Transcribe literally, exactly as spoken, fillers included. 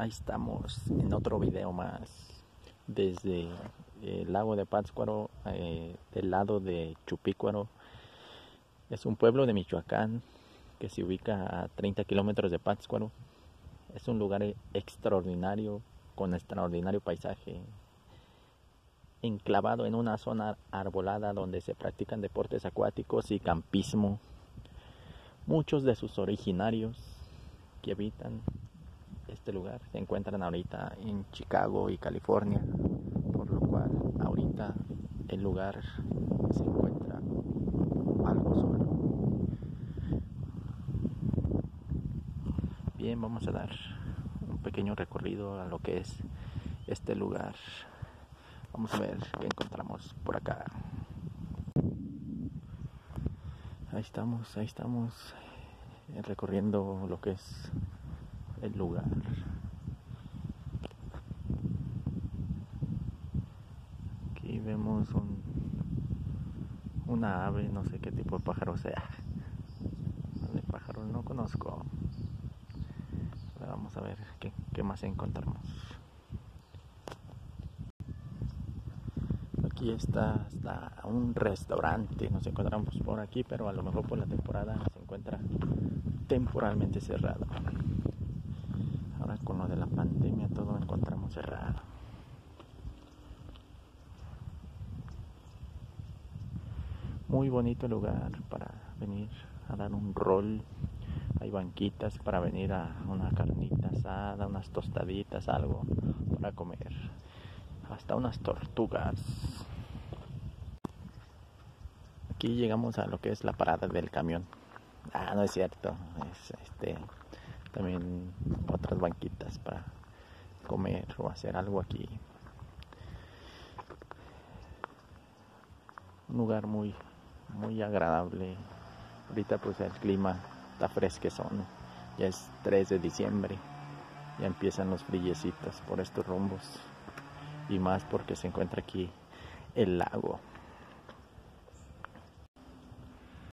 Ahí estamos en otro video más desde el lago de Pátzcuaro, eh, del lado de Chupícuaro. Es un pueblo de Michoacán que se ubica a treinta kilómetros de Pátzcuaro. Es un lugar extraordinario, con extraordinario paisaje, enclavado en una zona arbolada donde se practican deportes acuáticos y campismo. Muchos de sus originarios que habitan este lugar se encuentran ahorita en Chicago y California, por lo cual ahorita el lugar se encuentra algo solo. Bien, vamos a dar un pequeño recorrido a lo que es este lugar. Vamos a ver qué encontramos por acá. Ahí estamos, ahí estamos recorriendo lo que es el lugar. Aquí vemos un, una ave, no sé qué tipo de pájaro sea. De pájaro no conozco. Ahora vamos a ver qué, qué más encontramos. Aquí está, está un restaurante, nos encontramos por aquí, pero a lo mejor por la temporada se encuentra temporalmente cerrado. Ahora con lo de la pandemia todo lo encontramos cerrado. Muy bonito lugar para venir a dar un rol. Hay banquitas para venir a una carnita asada, unas tostaditas, algo para comer. Hasta unas tortugas. Aquí llegamos a lo que es la parada del camión. Ah, no es cierto. Es este también otras banquitas para comer o hacer algo aquí. Un lugar muy muy agradable. Ahorita pues el clima está fresquezón. Ya es tres de diciembre. Ya empiezan los frillecitos por estos rumbos. Y más porque se encuentra aquí el lago.